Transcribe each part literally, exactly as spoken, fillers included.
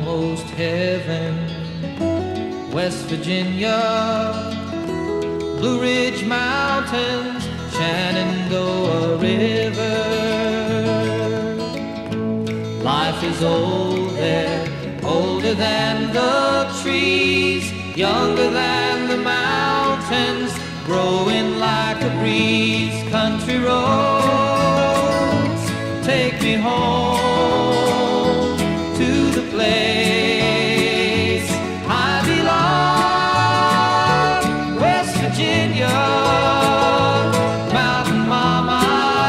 almost heaven. West Virginia, Blue Ridge Mountains, Shenandoah River. Life is old there, older than the trees, younger than the mountains, growing like a breeze. Country roads, take me home to the place I belong. West Virginia, Mountain Mama,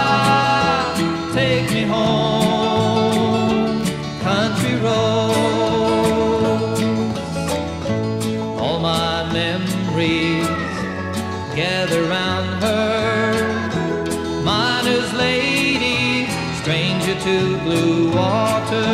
take me home. Country roads, all my memories gather round her. Miner's lady, stranger to blue water.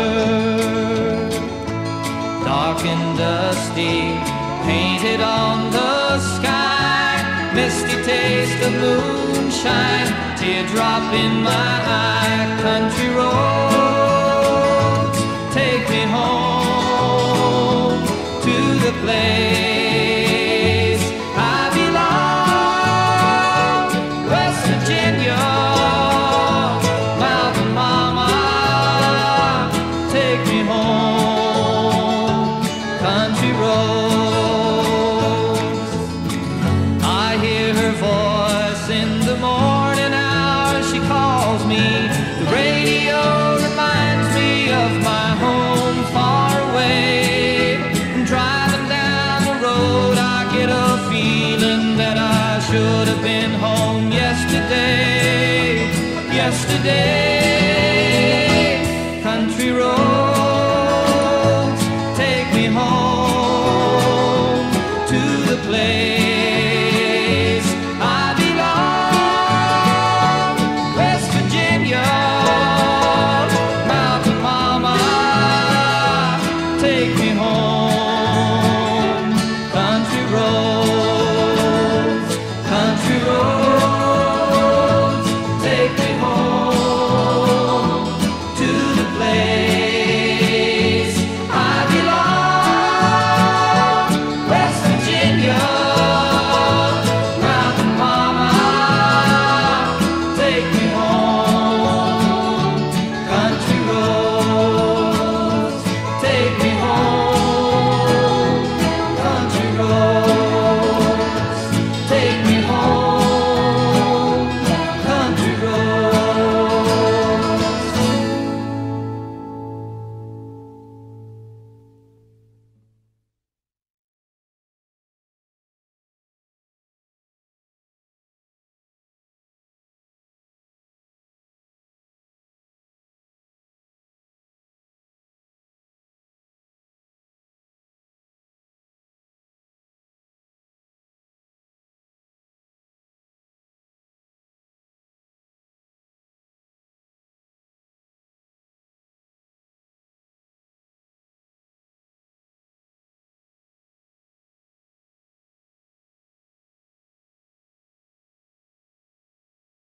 Dark and dusty, painted on the sky, misty taste of moonshine, teardrop in my eye. Country roads, take me home to the place I belong. West Virginia, Mountain Mama, take me home. Country roads, I hear her voice in the morning hour. She calls me, the radio reminds me of my home far away. Driving down the road, I get a feeling that I should have been home yesterday, yesterday.